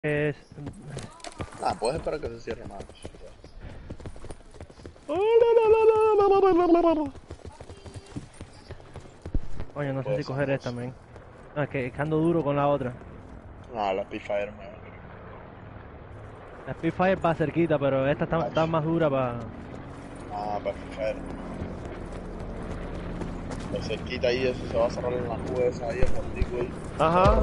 Es... Ah, puedes esperar que se cierre más. Coño, no sé si Puede ser coger más. esta, men. No, es que ando duro con la otra. No, la Spitfire me La Spitfire va cerquita, pero esta está más dura para... Ah, para Spitfire. Pues cerquita ahí, eso se va a cerrar en la nube esa ahí, el portico ahí. Ajá.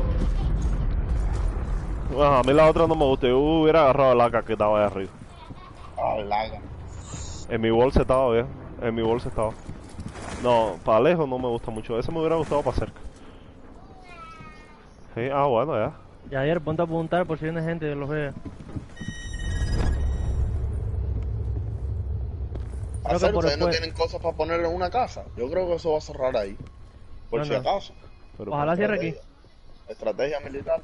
Bueno, a mí la otra no me gusta. Yo hubiera agarrado el AK que estaba ahí arriba. Ah, laga. En mi bolsa estaba, viejo. En mi bolsa estaba. No, para lejos no me gusta mucho. Ese me hubiera gustado para cerca. Sí, bueno, ya. Y ayer ponte a apuntar por si viene gente que los vea. Creo que Hacer, por ustedes no después... tienen cosas para poner en una casa. Yo creo que eso va a cerrar ahí. Por No, si no. acaso. Pero Ojalá cierre aquí. Estrategia militar.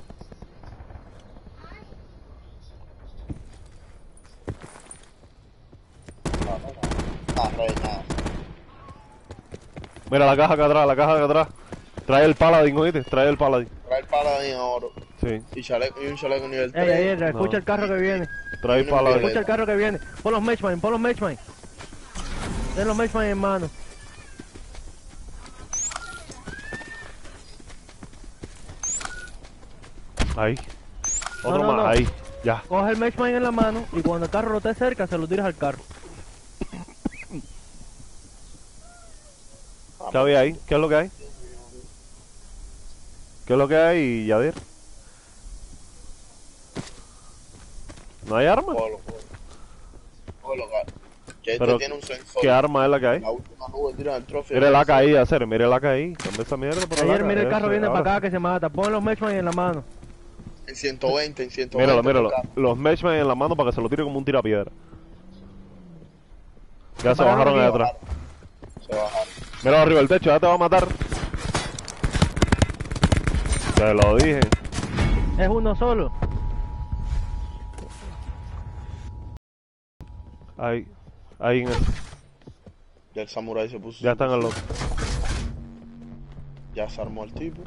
No, rey, nada. mira la caja acá atrás, la caja acá atrás. Trae el Paladin, oíste, trae el Paladin. Trae el paladín a oro. Sí. Y un chaleco nivel 3. Ey, ayer, escucha No. el carro que viene. Trae el Y una Paladin. Escucha el carro que viene. Pon los matchmine, pon los matchmine. Ten los matchmine en mano. Ahí. Otro No, más, no. ahí. Ya. Coge el matchmine en la mano y cuando el carro lo esté cerca, se lo tiras al carro. ¿Qué había ahí? ¿Qué es lo que hay? ¿Qué es lo que hay, Yadir? ¿No hay arma? Polo, que Pero, tiene un sensor. ¿qué arma es la que hay? La última nube tira el trofeo. Mire la caí, hacer, mire la caí. Cambia esa mierda por Ayer, la mira el carro viene ahora. para acá que se mata. Pon los matchmine en la mano. En 120, en 120. Míralo. por acá. Los matchmen en la mano para que se lo tire como un tirapiedra. Ya se Pararon bajaron ahí aquí. atrás. Se bajaron. Míralo arriba del techo, ya te va a matar. Te lo dije. Es uno solo. Ahí en el... Ya el samurái se puso. Ya están al otro. Ya se armó el tipo.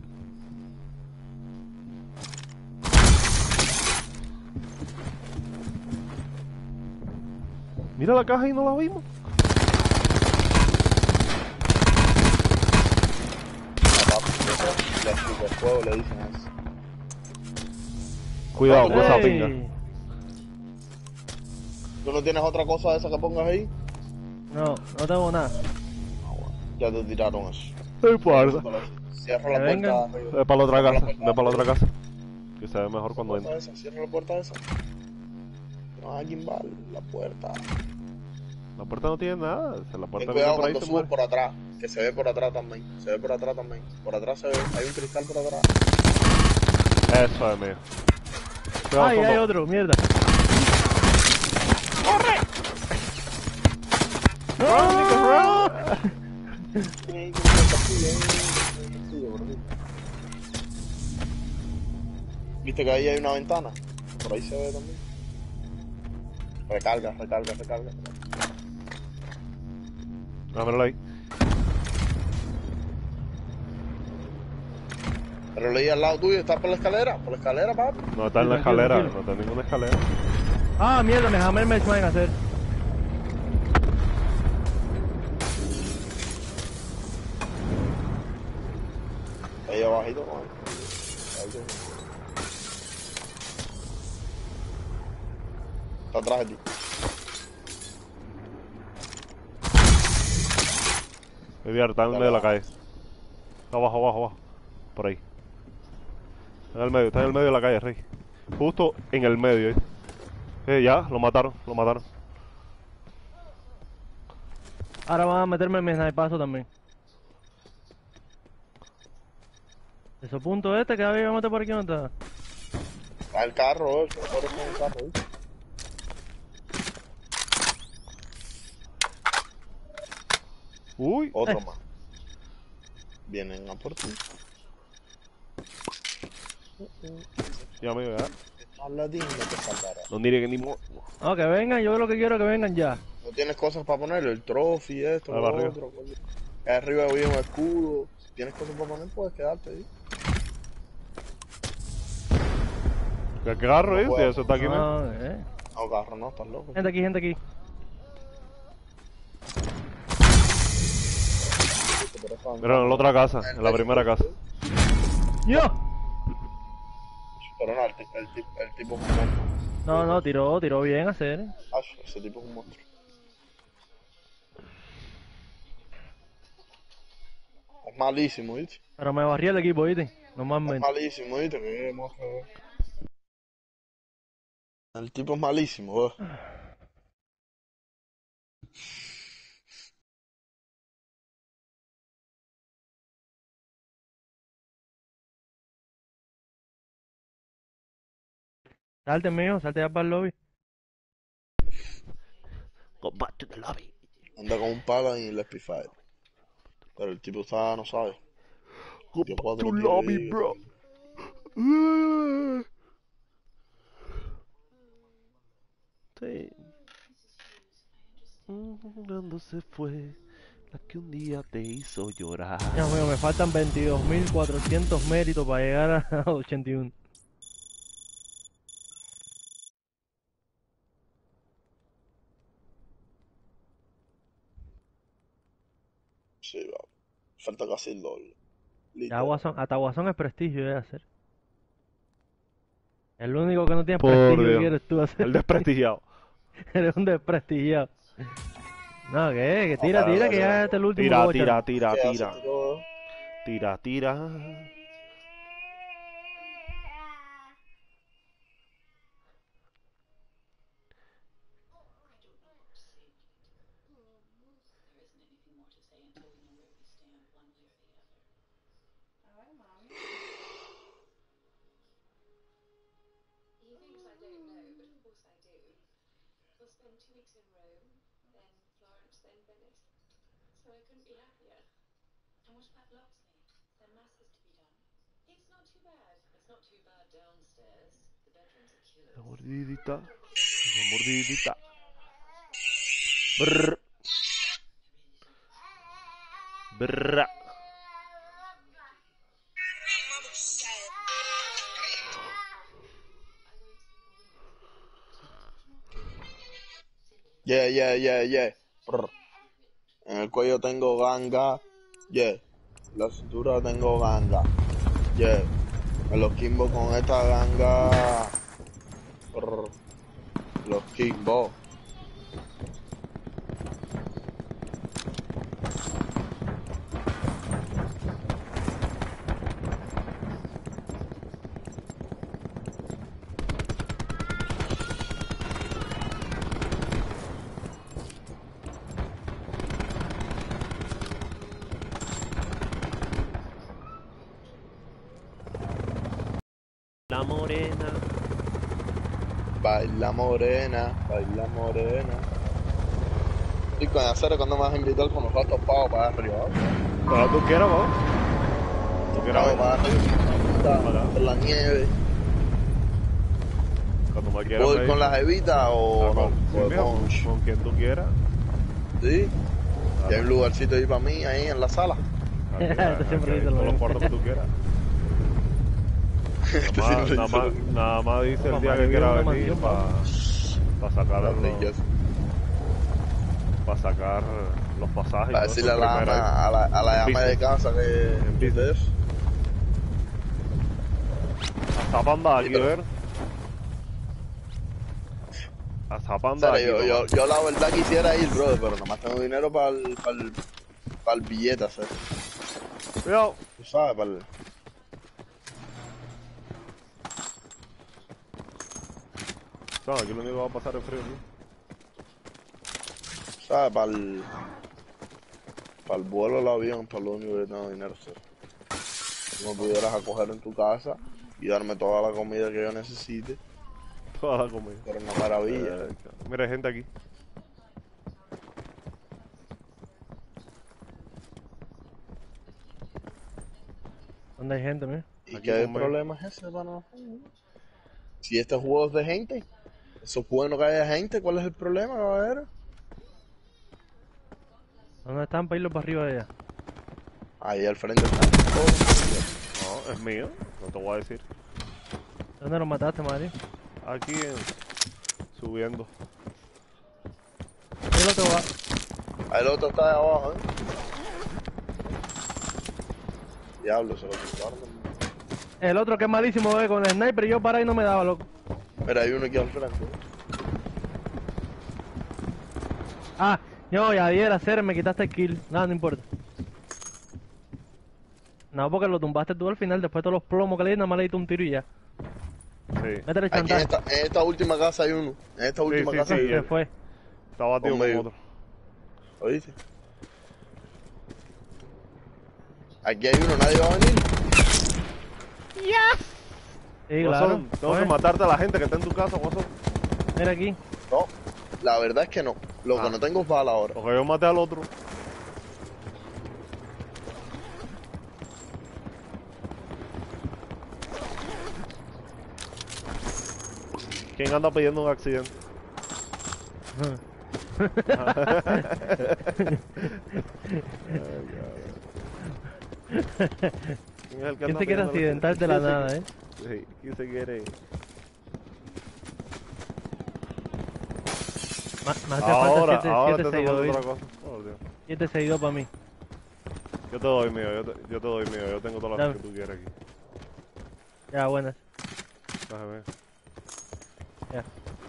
Mira la caja y no la vimos. La superfuego le dicen eso. Cuidado con esa Ey. pinga. ¿Tú no tienes otra cosa de esa que pongas ahí? No, no tengo nada. Ya te tiraron eso. No importa. Cierra la Que puerta. vengan. arriba. Ve para la otra Cierra casa, puerta ve para la otra arriba. casa. Que se ve mejor cuando Puerta entra. esa, cierra la puerta esa. No, alguien va a la puerta. La puerta no tiene nada. La Ten puerta viene cuidado por ahí y cuando se subes muere. por atrás, que se ve por atrás también. Se ve por atrás también. Por atrás se ve, hay un cristal por atrás. Eso es mío. Cuidado, Ay, hay Soto. otro, mierda. Viste que ahí hay una ventana. Por ahí se ve también. Recarga. Ah, míralo ahí. Pero leí al lado tuyo, está por la escalera, papi. No está en la Tranquilo, escalera, tranquilo. no está en ninguna escalera. Ah, mierda, me jamé el matchmine a hacer. Ahí abajito, man. Ahí está atrás de ti. Está en el medio de la calle. Abajo. Por ahí. Está en el medio de la calle, Rey. Justo en el medio, ya, lo mataron. Ahora van a meterme en mi snipazo también. Esos puntos que había meter por aquí no está. Está el carro, el corre con el carro, ¿viste? Uy, Otro más. Vienen a por ti. ya amigo, ya. Aladín no te salvará. No diré que ni mo... No, que vengan, yo lo que quiero es que vengan ya. No tienes cosas para poner, el trophy, esto, Ahí lo va arriba. otro. Ahí arriba había un escudo. Si tienes cosas para poner, puedes quedarte ahí. ¿Qué carro No es? puedo. Eso está aquí, man. No, No, carro, no, estás loco. Gente aquí, gente aquí. Mira, en la otra casa, en la primera casa. ¡Yo! Pero no, el tipo es un monstruo. No, tiró bien a hacer. Ese tipo es un monstruo. Es malísimo, ¿viste? Pero me barrí el equipo, ¿viste? Es Normalmente. malísimo, ¿viste? Que monstruo. El tipo es malísimo, weón. Salte, mijo, salte ya para el lobby. Go back to the lobby. Anda con un palo en el Spitfire. Pero el tipo está, no sabe. Go Dio back 4 to tiros lobby, y- bro. Sí. ¿Dónde se fue la que un día te hizo llorar? Dios mío, me faltan 22.400 méritos para llegar a 81. Sí, va. Falta casi el doble. Ya Literal. hasta Guasón es prestigio de hacer. El único que no tiene Por prestigio que Dios. quieres tú hacer. El desprestigiado. Eres un desprestigiado. No, que tira, para, tira, que para. ya este es el último Tira, bocha. tira, tira, ¿Qué hace tira. este todo? Tira, tira. La mordidita. La mordidita. Brr. Brr. Yeah. Brr. En el cuello tengo ganga. Yeah. En la cintura tengo ganga. Yeah. Me los kimbo con esta ganga. Brr. Los kimbo. La morena. Baila morena, baila morena. Y con hacer cuando me vas a invitar con los gastos pagos para arriba. Cuando tú quieras, vamos. Tú quieras, Pago para arriba. Por la nieve. Cuando me quieras. ¿Puedo ir con las evitas o no? Con quien tú quieras. Sí. Y hay un lugarcito ahí para mí, ahí en la sala. Siempre dice lo Todos los mismo. cuartos que tú quieras. Este sí no le dice lo mismo. Nada más dice el Papá, día yo que vivo en quiera una venir mansión, para sacar Las leyes. para sacar los pasajes. Para y todo decirle a eso, la primera ama, a la ama de business. casa que En business. Hasta panda aquí, Sí, pero- ver. Hasta panda aquí. Yo la verdad quisiera ir, brother, pero nomás tengo dinero para el billete, ¿sabes? Cuidado. Tú sabes, para el... No, aquí lo único que va a pasar es frío, ¿no? ¿Sabes? Para el vuelo del avión, para lo único que tengo dinero, ¿sabes? Si me pudieras acoger en tu casa y darme toda la comida que yo necesite, Toda la comida. pero una maravilla. Mira, hay gente aquí. ¿Dónde hay gente, mira? ¿Y Aquí qué conmigo. problema es ese, hermano? Si este juego es de gente, eso es bueno que haya gente, ¿cuál es el problema, caballero? ¿Dónde están para irlos para arriba de allá? Ahí al frente está. No, es mío. No te voy a decir. ¿Dónde lo mataste, Mario? Aquí subiendo. El otro va. El otro está ahí abajo, Diablo, se lo tumbaron. El otro que es malísimo, con el sniper y yo para ahí no me daba, loco. Mira, hay uno aquí al frente. Ah, yo ya ayer hacer, me quitaste el kill. Nada, no importa. No, porque lo tumbaste tú al final, después de todos los plomos que le di, nada más le diste un tiro y ya. Sí. Métele Aquí chantaje. en esta última casa hay uno. En esta última sí, casa sí, hay Se uno. fue. Está batido con Conmigo. otro. ¿Oíste? Aquí hay uno, nadie va a venir. Sí, Guasón, claro. tengo que Oye, matarte a la gente que está en tu casa, Guasón. mira aquí. No, la verdad es que no. Lo que no tengo es bala ahora. Porque yo maté al otro. ¿Quién anda pidiendo un accidente? ¿Quién es el que ¿Quién anda se quiere pidiendo accidentar de la ¿Quién se nada, quiere- Sí, ¿quién se quiere? Me hace falta 7 ahora te seguidores. otra cosa. Oh, Dios. 7 seguidores para mí. Yo te doy mío, yo te doy mío. Yo tengo todas las Dame. que tú quieres aquí. Ya, buenas. Déjame ver. Ya.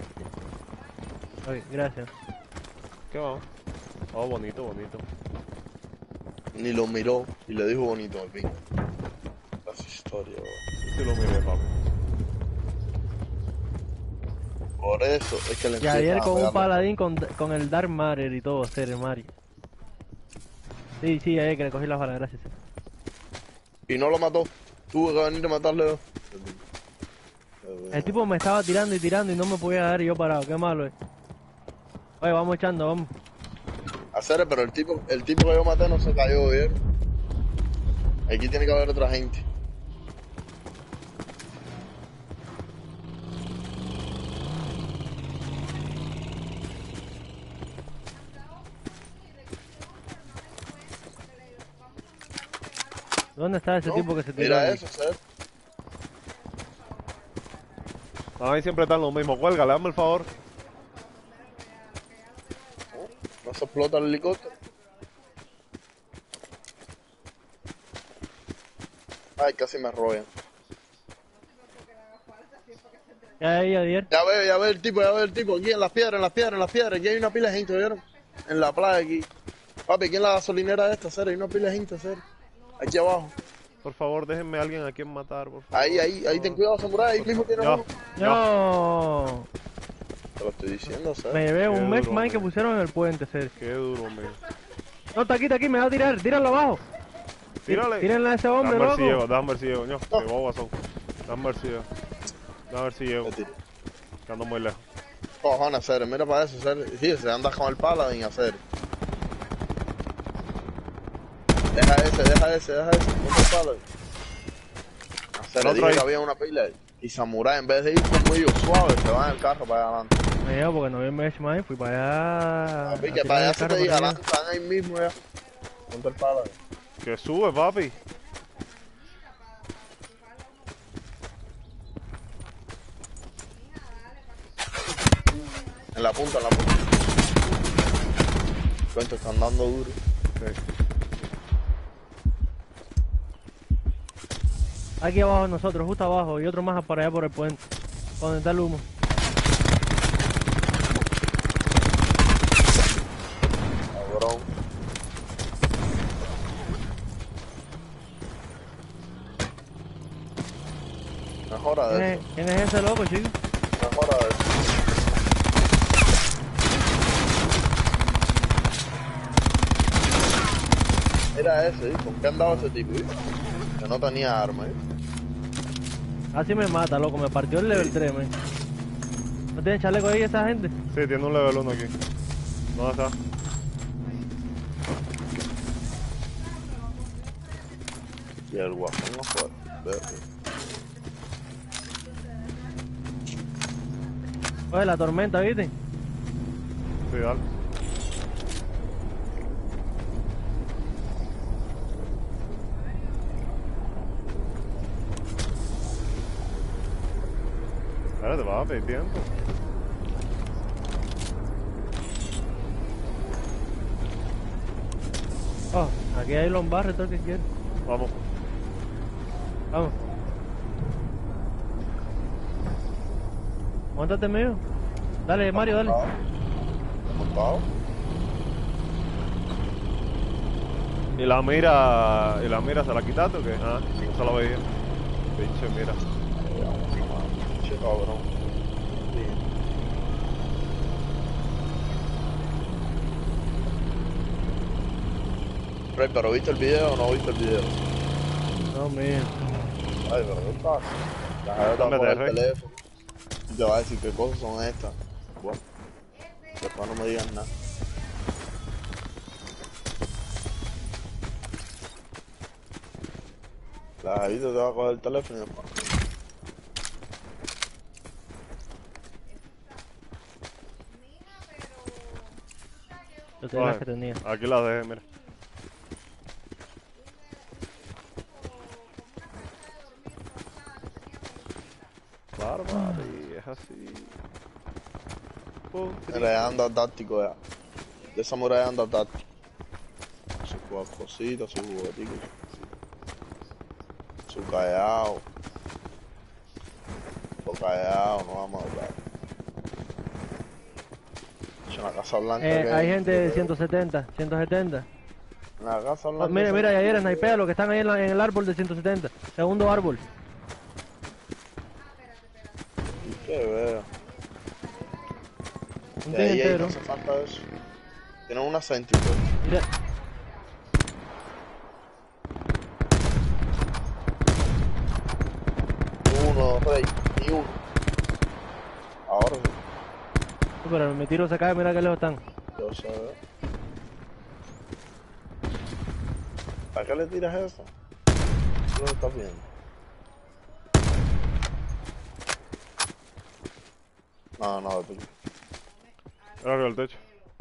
Ok, gracias. ¿Qué vamos? Oh, bonito, bonito. Ni lo miró y le dijo bonito al fin. Las historias. Sí lo miré, papi. Por eso es que le Y ayer empiezan a con un pegar los- paladín con el Dark Matter y todo, ser el Mario. Sí, sí, ayer que le cogí las balas, gracias. Y no lo mató. Tuve que venir a matarle. yo. El tipo me estaba tirando y no me podía dar y yo parado, qué malo es. Oye, vamos echando, vamos. Hacer, pero el tipo que yo maté no se cayó bien. Aquí tiene que haber otra gente. ¿Dónde está ese ¿No? tipo que se tiró? Mira ahí? eso, Hacer. A mí siempre están lo mismo. Cuélgale, hazme el favor. No se explota el helicóptero. Ay, casi me arrollan. Ya ahí, ayer. Ya ve el tipo, aquí en las piedras. Aquí hay una pila de gente, ¿vieron? En la playa aquí. Papi, aquí en la gasolinera esta, Hacer, hay una pila de gente, Hacer. Aquí abajo. Por favor, déjenme a alguien a quien matar, por favor. Ahí, ten cuidado, Samurai, ahí mismo tienes Ya. uno. No. Te lo estoy diciendo, Hacer. Me llevé Qué un mech duro, mine que man. pusieron en el puente, ser. Qué duro, man. No, está aquí, me va a tirar, tíralo abajo. Tírale. Tírenle a ese hombre, Déjame ver si llego, loco. déjame ver si llego. No, que boba son. Déjame ver si llego. Déjame ver si llego. Me tiré. Que ando muy lejos. Cojones, Hacer, mira para eso, Hacer. Sí, se anda con el paladín, Hacer. Deja ese. Ponte el paladín. Hacer, El le otro dije ahí. que había una pila ahí. Y Samurai, en vez de ir con ellos suave, se va en el carro para allá adelante. Me llevo porque no vi el mech mine, fui para allá. Papi, a que tirar para allá el se carro te diga, para allá. están ahí mismo ya. Ponte el paladín. Que sube, papi. En la punta. Cuento, están dando duro. Sí. Aquí abajo nosotros, justo abajo, y otro más para allá por el puente. Donde está el humo. Cabrón. Mejora de eso. ¿Quién es ese loco, chico? Mejora de eso. Era ese, ¿eh? ¿Con qué andaba ese tipo? ¿Eh? Que no tenía arma, ¿eh? Así me mata, loco, me partió el level 3, man. ¿No tiene chaleco ahí esa gente? Sí, tiene un level 1 aquí. ¿Dónde está? Y el guapón no fue. Oye, la tormenta, ¿viste? Sí, dale. Espérate, papi, tiempo. Oh, aquí hay lombarre, todo el que quiere. Vamos. Vamos. Móntate mío. Dale, Mario, dale. Montado. ¿Y la mira se la quitaste o qué? Ah, no se la veía. Pinche mira. Che, cabrón. Rey, pero ¿viste el video o no viste el video? No, mío. Ay, pero ¿qué pasa? La gente te va a Dame coger de el Rey. teléfono y te va a decir qué cosas son estas. Bueno, después no me digan nada. La gente te va a coger el teléfono y después. Yo tenía las Coge. que tenía. Aquí la dejé, mira. Claro, papi, es así. Mira, ya anda táctico ya. De Samurai anda táctico. Sus cositas, sus jugueticos, su callao. Su callao, no vamos a hablar. En la Casa Blanca que Hay gente de 170, 170. En la Casa Blanca. Oh, mira, mira, y ayer snipea los que están ahí en el árbol de 170. Segundo árbol. Y que veo. Un Y team ahí entero. no hace falta eso. Tienen una céntrica. Mira. Uno, Rey, ni uno. Ahora sí. Pero mi tiro se cae, mira que lejos están. Yo sé. ¿Para qué le tiras eso? ¿Tú lo estás viendo? No, no, tú. Era arriba del techo.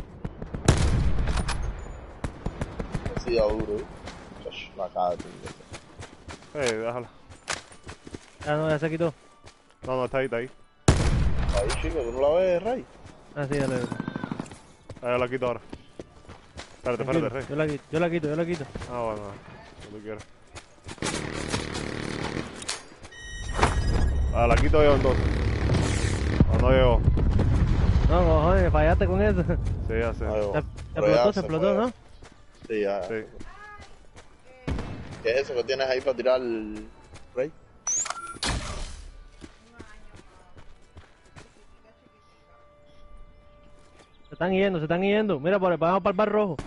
Sí, ya duro, ¿eh? Chacho, la cara de tu. Déjala. Ah, no, ya se quitó. No, no, está ahí, está ahí. Ahí, chico, ¿tú no la ves, Rey? Ah, sí, ya le Ahí la quito ahora. Espérate, Tranquilo, espérate, Rey. yo la quito, yo la quito, yo la quito. Ah, bueno, como tú quieras. Ah, la quito yo entonces. ¿O no llegó? No, cojones, fallaste con eso. Sí, ya sé. Ahí Se va. Pero ya se explotó, fue. ¿no? Sí, ya. Sí. ¿Qué es eso que tienes ahí para tirar, Rey? Se están yendo, se están yendo. Mira, vamos para el bar rojo.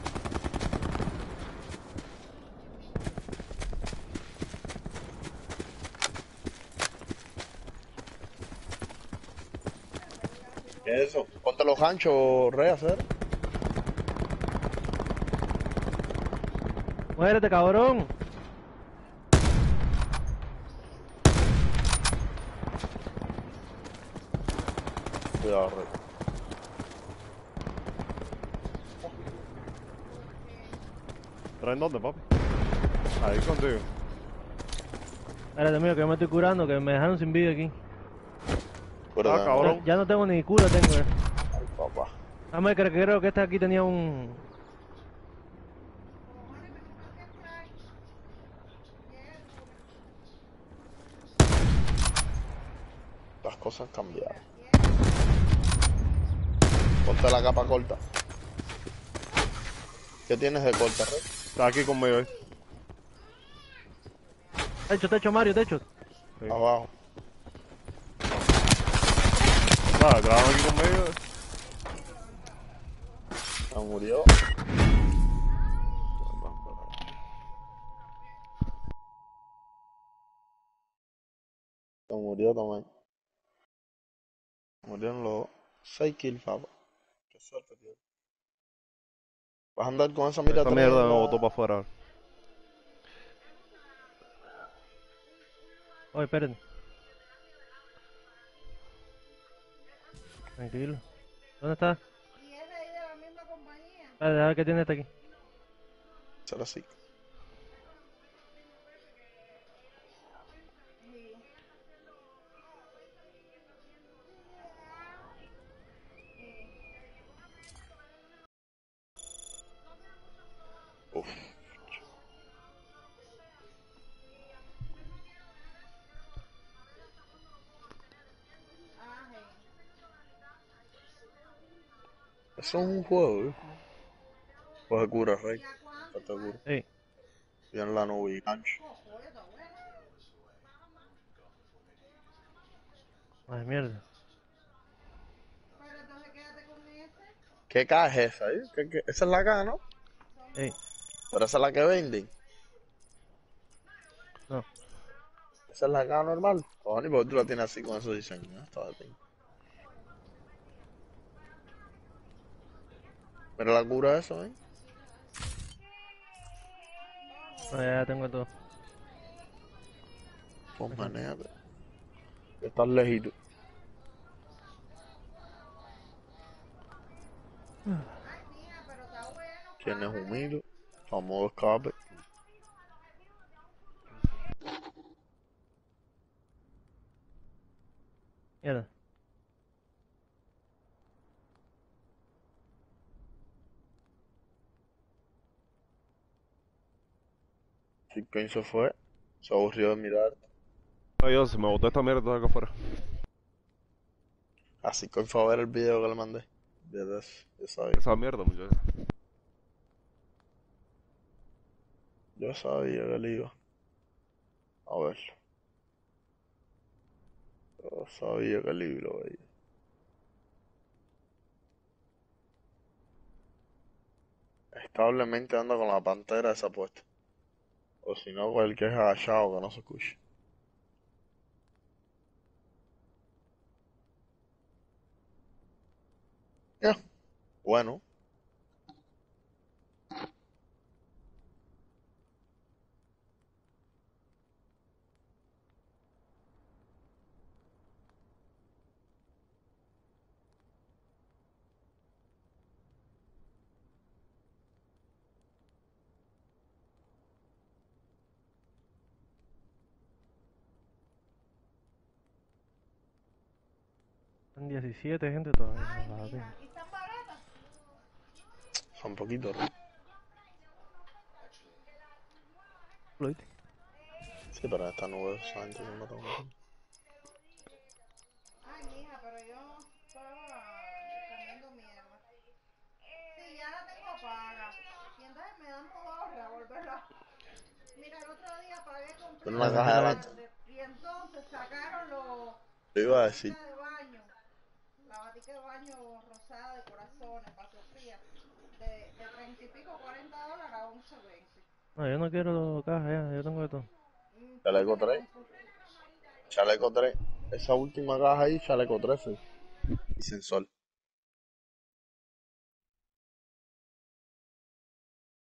¿Qué es eso? Ponte los ganchos, Rey, a hacer. Muérete, cabrón. Cuidado, Rey. ¿Traen dónde, papi? Ahí contigo. Espérate, mío, que yo me estoy curando, que me dejaron sin vida aquí. Pero Ah, cabrón. Ya no tengo ni cura, tengo. Ay, papá. Dame, creo que este aquí tenía un... Las cosas han cambiado. Ponte la capa corta. ¿Qué tienes de corta, Rey? Está aquí conmigo, ¿eh? Techo, Mario, techo. Sí. Abajo. Nada, trabajan aquí conmigo. Se murió. Se murió también. Murieron los 6 kills, papá. Qué suerte, tío. Vas a andar con esa mira Esa atrás mierda en me la- botó para afuera. Oye, espérenme. Tranquilo. ¿Dónde está? Espérate, a ver qué tiene este aquí. Será así. Eso es un juego, ¿eh? Coge cura, rey. Falta cura. Sí. Viene la nube y gancho. Ay, mierda. ¿Qué caja es esa, Esa es la caja, ¿no? Sí. Pero esa es la que venden. No. Esa es la caja normal. Cojones, porque tú la tienes así con esos diseños, ¿eh? Está de pinga. Mira la cura de eso, ¿eh? No, ya tengo todo. Pues manéjate. Estás lejito. Tienes humilde. Famoso escape. Mierda. Si Kane se fue, se aburrió de mirar. Ay, Dios, se me botó esta mierda toda acá afuera. Así que fue a ver el video que le mandé. De eso, yo sabía. Esa mierda, muchachos. Yo sabía que le iba. A ver. Yo sabía que le iba a ver. Establemente anda con la pantera esa puesta. O si no, con el que es agachado que no se escuche. Ya. Bueno. Son 17 gente todavía. No, la tengo. Son poquitos, ¿no? ¿Lo viste? Sí, pero esta nube esa gente que no tengo. Ay, mija, pero yo estaba comiendo mierda. Sí, ya la tengo paga. Y entonces me dan modorra volverla. Mira, el otro día pagué Tiene Ya, una completo caja mentira, delante. y entonces sacaron Te iba a decir. batica de baño. La batica de baño rosada de corazones para Sofía. De 30 y pico, $40 a 11.20. no, yo no quiero caja ya, yo tengo de todo. Chaleco 3. Chaleco 3. Esa última caja ahí, chaleco 13. Y sensor.